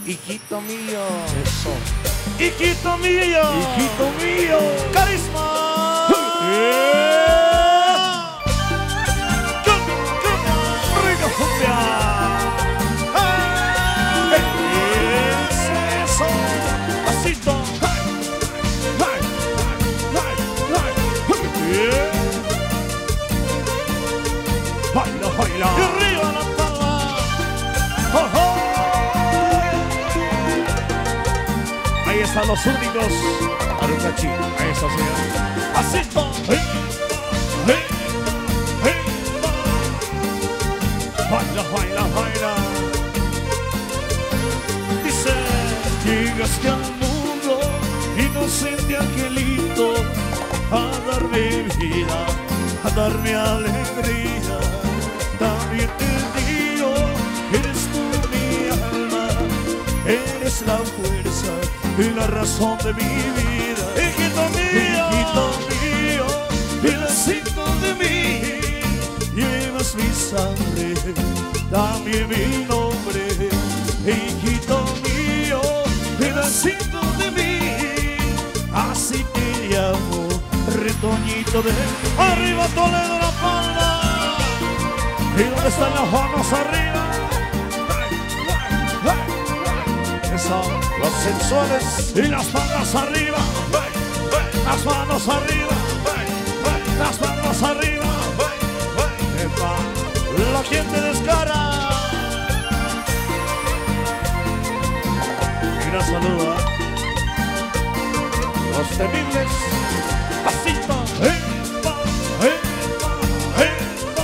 hijito mío. Eso. Hijito mío. Hijito mío. Carisma. Rica cumbia. Eso. Pasito. Baila, baila. Y arriba la palma. Oh, oh. Ahí están los únicos. Arucachi. A eso, señor. Pasito. Baila, baila, baila. Dice, llegaste al mundo, inocente angelito, a darme vida, a darme alegría. También te digo, eres tú mi alma, eres la fuerza y la razón de mi vida. Hijito mío, pedacito de mí, llevas mi sangre, también mi nombre. Hijito mío, pedacito de mí, así te llamo, retoñito de... Arriba Toledo, La Palma. ¿Y dónde están las manos arriba? Eso, los sensuales y las palmas arriba. Las manos arriba. Las manos arriba. Epa, la gente descara. Y gran saludo a los temibles. Pasito. Epa, epa, epa.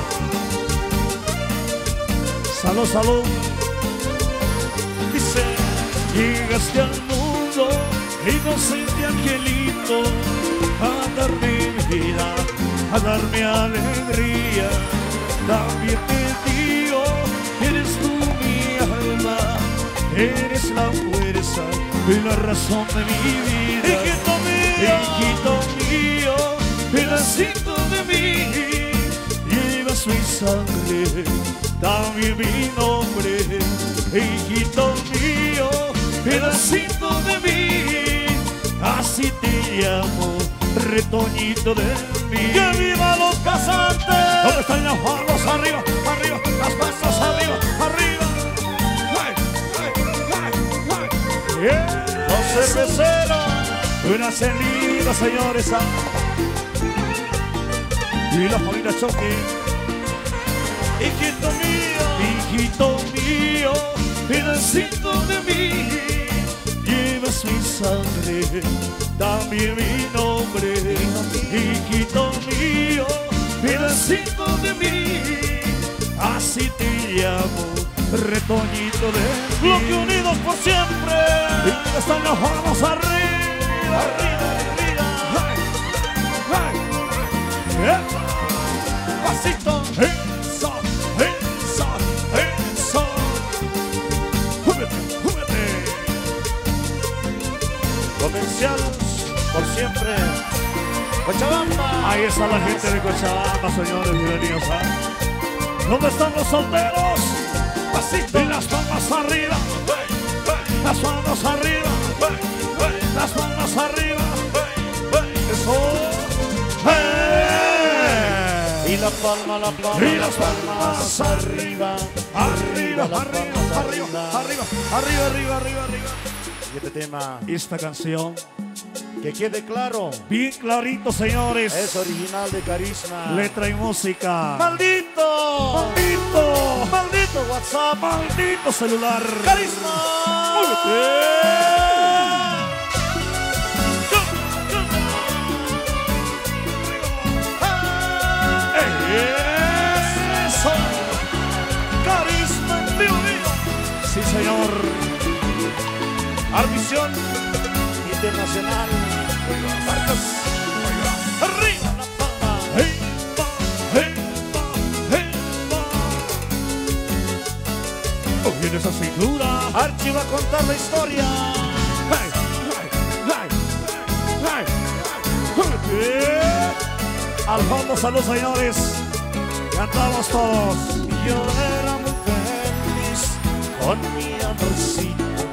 Salud, salud. Dice, llegaste al mundo, inocente angelito, a darme vida, a darme alegría. También te digo, eres tú mi alma, eres la fuerza y la razón de mi vida. Hijito mío, pedacito de mí, llevas mi sangre, también mi nombre. Hijito mío, pedacito de mí, así te llamo, retoñito de mí. ¡Que viva los casantes! ¿Dónde están las manos arriba, arriba, las manos arriba, arriba? Los cerveceros, una celida, señores. Y la familia Choque. Hijito mío, pedacito de mí, llevas mi sangre, también mi nombre. Hijito mío, pedacito de mí, así te llamo, retoñito de mí. Bloque unidos por siempre. Y están las manos arriba, arriba, arriba. Pasito. Comerciales por siempre. Cochabamba. Ahí está la gente de Cochabamba, señores, bienvenidos. ¿Dónde están los solteros? Pasito. Y las palmas arriba. Las manos arriba. Las manos arriba. Eso. Y la palma, y las palmas arriba. Arriba, arriba, arriba, arriba, arriba, arriba, arriba. Y este tema, esta canción, que quede claro, bien clarito, señores, es original de Carisma, letra y música. ¡Maldito! ¡Maldito! ¡Maldito WhatsApp! ¡Maldito celular! ¡Carisma! ¡Eso! ¡Carisma en vivo! Sí, señor. Armisión internacional. Marcos. Arriba la palma. Oye, esa cintura. Archie va a contar la historia. Al fondo, salud, señores. Cantamos todos. Yo era muy feliz con mi amorcito.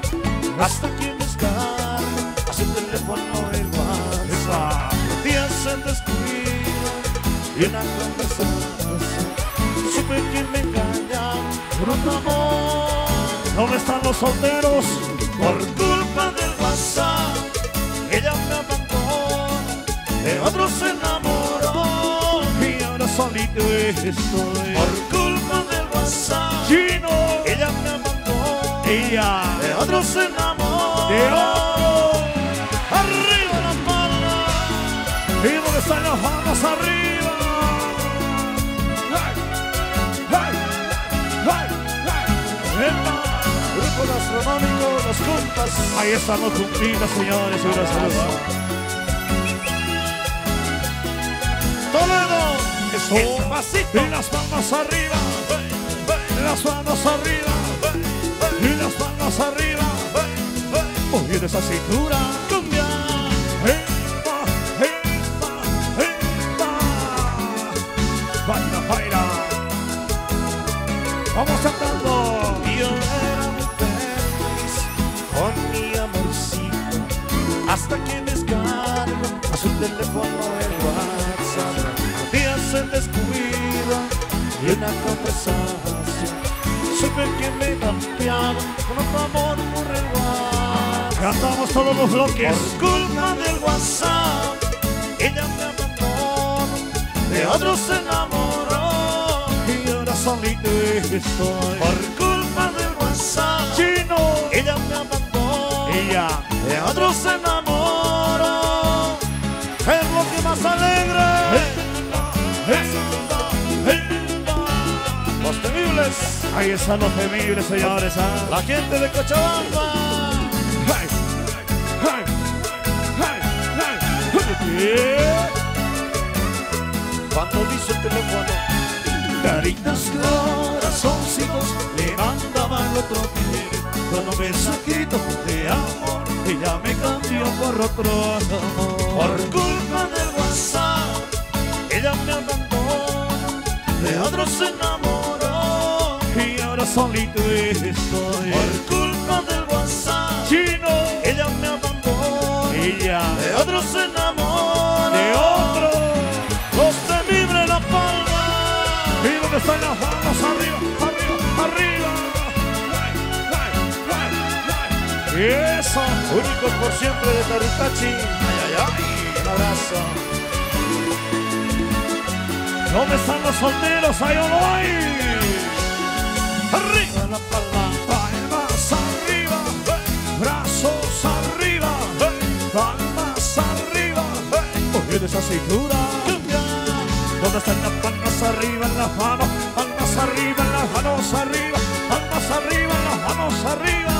hasta que descarga a su teléfono el WhatsApp. Días se descuida y una conversación. Supe que me engañan por otro amor. ¿Dónde están los solteros? Por culpa del WhatsApp, ella me abandonó, de otro se enamoró. Y ahora solito estoy. Por culpa del WhatsApp, Chino, ella me abandonó, ella, de otro se enamoró. de oro. Arriba la palma, ¿Y dónde están las manos arriba? ¡Ay! ¡Ay! ¡Ay! ¡Epa! grupo gastronómico, los compas. Ahí están los cumplidos, señores. Gracias. Toledo, es un pasito. Y las palmas arriba. Y las manos arriba. Y las palmas arriba. Moviendo esa cintura. Cumbia, ¡Epa! ¡Epa! ¡Epa! ¡Baila, baila! Vamos cantando. yo era muy feliz con mi amorcito, hasta que descargo a su teléfono el WhatsApp. Días se descuida y una conversación. Supe que me cambiaron con otro amor por el WhatsApp. Cantamos todos los bloques. Por culpa del WhatsApp, ella me abandonó, de otro se enamoró. Y ahora solito estoy. Por culpa del WhatsApp, Chino, ella me abandonó, ella, de otro se enamoró. Es lo que más alegra. Los temibles, ahí están los temibles, señores. ¿Ah? la gente de Cochabamba. ¡Ay! ¡Ay! ¡Ay! ¡Ay! Cuando vi su teléfono, Caritas, corazoncitos le mandaba al otro pie, con un mensajito de amor, ella me cambió por otro amor. por culpa del WhatsApp, ella me abandonó, de otro se enamoró. Y ahora solito estoy. Por culpa del WhatsApp, Chino, ella me abandonó, ella, de otro se enamoró. de otro. Los temibles la palma. ¿Y dónde están las manos arriba? ¡Arriba! ¡Arriba! ¡Ay! ¡Ay! ¡Ay! ¡Eso! Únicos por siempre de Tarucachi. Ay, ay, ay. Un abrazo. ¿Dónde están los solteros? ¡Ahí o no hay! Arriba la palma. Palmas arriba, brazos arriba, palmas arriba, moviendo esa cintura. ¿Dónde están las palmas arriba en las manos? Palmas arriba en las manos arriba, palmas arriba en las manos arriba.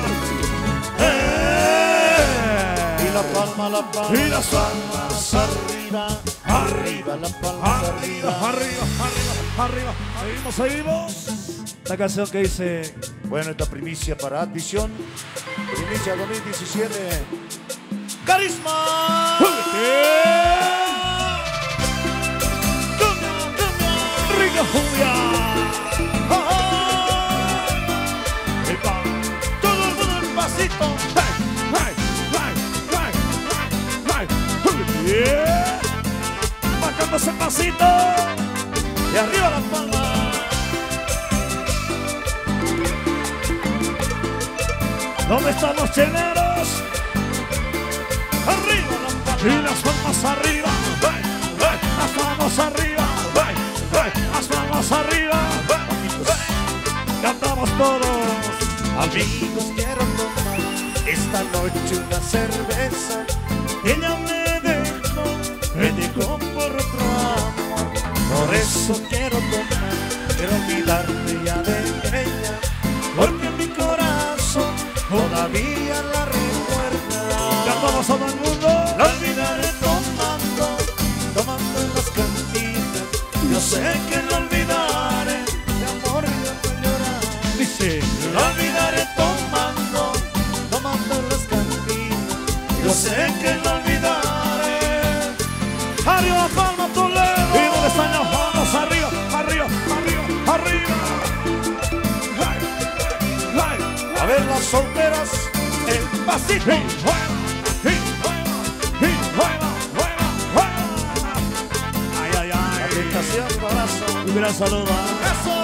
Y la palma. Y las palmas arriba. Arriba la palma Arriba, arriba, arriba, arriba. Seguimos, seguimos. La canción que dice. Bueno, esta primicia para Advisión. Primicia 2017. ¡Carisma! Rica Julia. Todo el mundo en pasito. Marcando ese pasito. Y arriba la palma. ¿Dónde están los cheleros? Arriba la palma. Y las palmas arriba. Las manos arriba. Las manos arriba. Cantamos todos. Amigos, quiero tomar esta noche una cerveza. Ella me dejó por otro amor. Por eso quiero tomar, quiero olvidarme ya de ella, porque mi corazón todavía la recuerda. Cantamos a todo el mundo. La olvidaré tomando en las cantinas. Yo sé que la olvidaré, de amor y de llorar. Dice. La olvidaré tomando en las cantinas. Yo sé que la olvidaré. Arriba, palma, Toledo. ¿Y dónde están las manos? Arriba, arriba, arriba, arriba. A ver las solteras, el pasito. Y juega, y juega, y juega, juega, juega. Ay, ay, ay. Aplicación, un abrazo. Un gran saludo. Eso.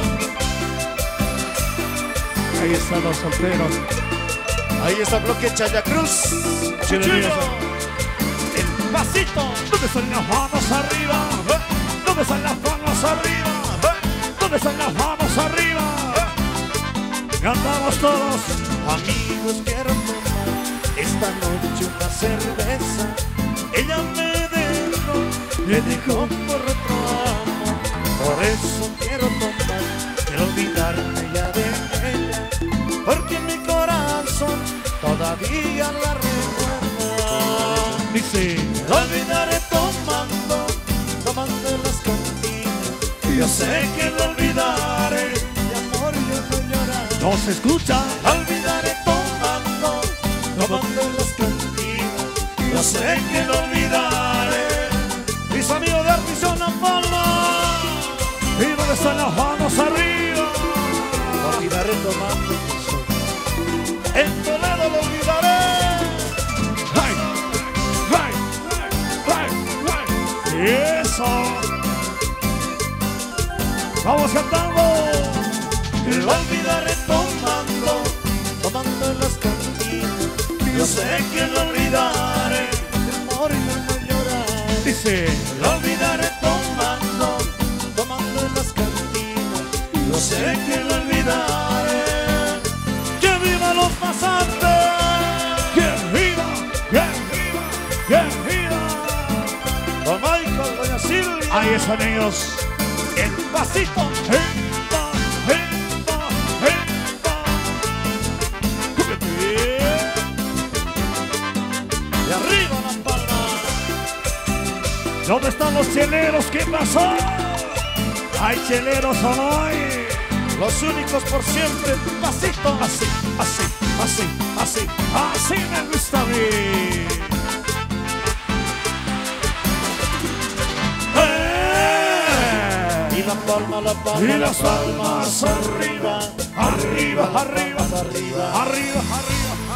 Ahí están los solteros. Ahí está el bloque Chaya Cruz. Bienvenidos. El pasito. ¿Dónde están las manos arriba? ¿Dónde están las manos arriba? ¿Dónde están las manos arriba? Cantamos todos. Amigos, quiero tomar esta noche una cerveza. Ella me dejó por otro amor. Por eso quiero tomar, quiero olvidarme ya de ella, porque mi corazón todavía la recuerda. Dice, La olvidaré tomando en las cantinas. Yo sé que lo olvidaré, de amor yo no lloraré. no se escucha. La olvidaré tomando en las cantinas. Yo sé que lo olvidaré. Mis amigos de Artizona Palma. ¿Y dónde están las manos arriba? Lo olvidaré tomando. En Toledo lo olvidaré. ¡Ay! ¡Ay! ¡Ay! ¡Ay! ¡Eso! ¡Vamos cantando! Lo olvidaré tomando en las cantinas. Yo sé que lo olvidaré, de amor y no lloraré. Dice, Lo olvidaré tomando en las cantinas. Yo sé que lo olvidaré. ¡Que viva los pasantes! ¡que viva! ¡que viva! ¡que viva! Don Michael, doña Silvia. Ahí están ellos. El pasito. ¡Epa! ¡Epa! ¡Epa! Y arriba las palmas. ¿Dónde están los cheleros? ¿Qué pasó? ¿Hay cheleros o no hay? Los únicos por siempre. Pasito. Así, así, así, así, así me gusta a mí. Y la palma, Y las palmas arriba, arriba, arriba, arriba. arriba, arriba.